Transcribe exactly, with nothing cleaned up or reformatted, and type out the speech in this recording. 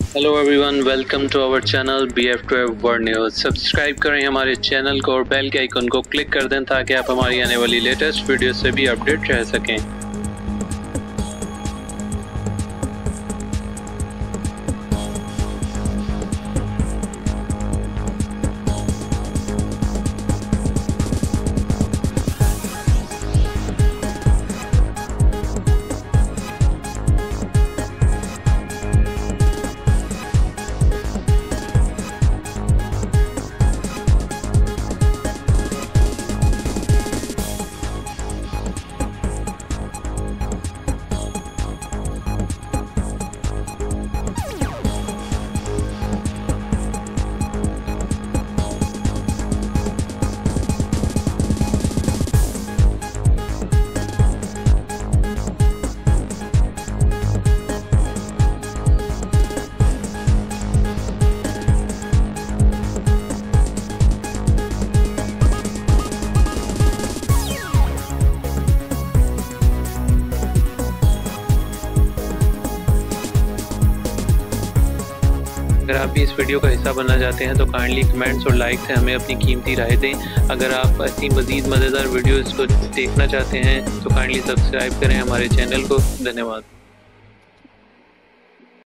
Hello everyone, welcome to our channel B F twelve world news. Subscribe करें हमारे channel को और bell के आइकन को क्लिक कर दें ताकि आप हमारी आने वाली लेटेस्ट वीडियो से भी अपडेट रह सकें। अगर आप भी इस वीडियो का हिस्सा बनना चाहते हैं तो काइंडली कमेंट्स और लाइक से हमें अपनी कीमती राय दें। अगर आप ऐसी मज़ीद मज़ेदार वीडियोज़ को देखना चाहते हैं तो काइंडली सब्सक्राइब करें हमारे चैनल को। धन्यवाद।